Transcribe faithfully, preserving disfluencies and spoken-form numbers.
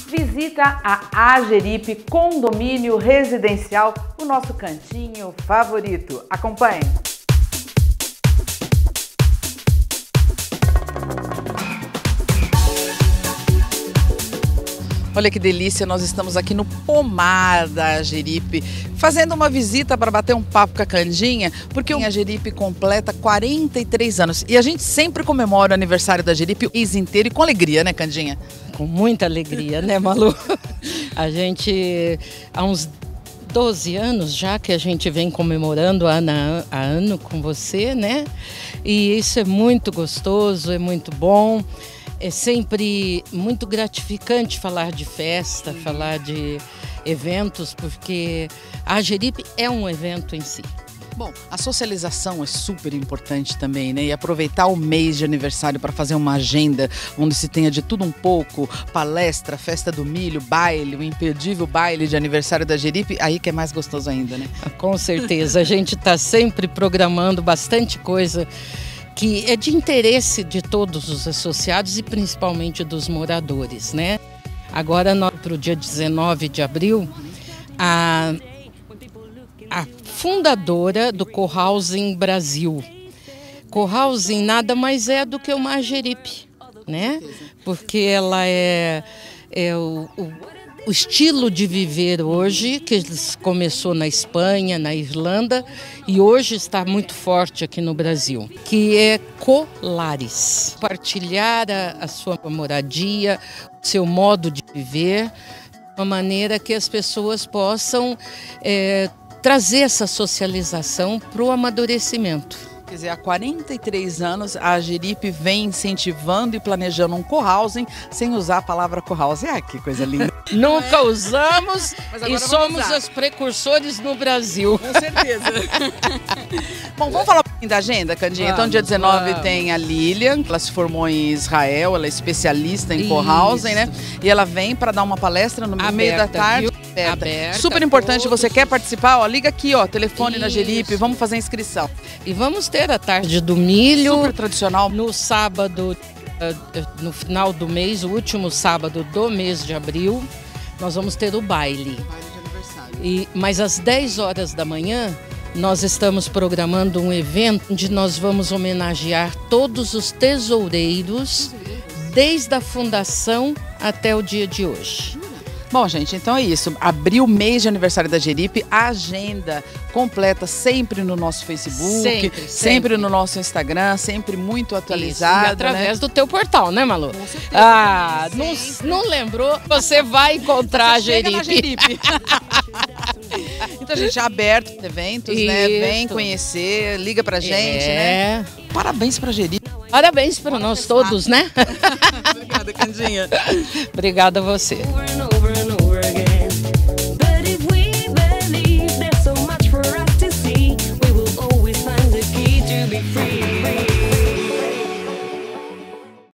Visita a Ageripe Condomínio Residencial, o nosso cantinho favorito. Acompanhe! Olha que delícia, nós estamos aqui no pomar da Ageripe, fazendo uma visita para bater um papo com a Candinha, porque a Ageripe completa quarenta e três anos. E a gente sempre comemora o aniversário da Ageripe o mês inteiro e com alegria, né, Candinha? Com muita alegria, né, Malu? A gente, há uns doze anos já que a gente vem comemorando ano a ano com você, né? E isso é muito gostoso, é muito bom. É sempre muito gratificante falar de festa, falar de eventos, porque a Ageripe é um evento em si. Bom, a socialização é super importante também, né? E aproveitar o mês de aniversário para fazer uma agenda onde se tenha de tudo um pouco, palestra, festa do milho, baile, o imperdível baile de aniversário da Ageripe, aí que é mais gostoso ainda, né? Com certeza, a gente está sempre programando bastante coisa que é de interesse de todos os associados e principalmente dos moradores, né? Agora, para o dia dezenove de abril, a, a fundadora do Cohousing Brasil. Cohousing nada mais é do que uma Ageripe, né? Porque ela é, é o, o O estilo de viver hoje, que começou na Espanha, na Irlanda, e hoje está muito forte aqui no Brasil, que é colares. Partilhar a, a sua moradia, o seu modo de viver, de uma maneira que as pessoas possam é, trazer essa socialização para o amadurecimento. Quer dizer, há quarenta e três anos a Ageripe vem incentivando e planejando um cohousing sem usar a palavra cohousing. Ah, que coisa linda. Nunca usamos e somos os precursores no Brasil. Com certeza. Bom, vamos falar um pouquinho da agenda, Candinha? Vamos, então, dia dezenove vamos. Tem a Lilian, ela se formou em Israel, ela é especialista em cohousing, né? E ela vem para dar uma palestra no Aberta, meio da tarde. Aberta, super importante, todos. Você quer participar? Ó, liga aqui, ó, telefone Isso. na Ageripe, vamos fazer a inscrição. E vamos ter a tarde do milho. Super tradicional. No sábado, no final do mês, o último sábado do mês de abril, nós vamos ter o baile. Baile de aniversário. E, mas às dez horas da manhã, nós estamos programando um evento onde nós vamos homenagear todos os tesoureiros, desde a fundação até o dia de hoje. Bom, gente, então é isso. Abriu o mês de aniversário da Ageripe, a agenda completa sempre no nosso Facebook, sempre, sempre. sempre no nosso Instagram, sempre muito atualizado. Isso, e através né? do teu portal, né, Malu? Com certeza. Ah, não, não lembrou? Você vai encontrar a Ageripe. Ageripe. Então, gente, é aberto eventos, Isso. né? Vem conhecer, liga pra gente, é. né? Parabéns pra Ageripe. Parabéns para nós todos, né? Obrigada, Candinha. Obrigada a você.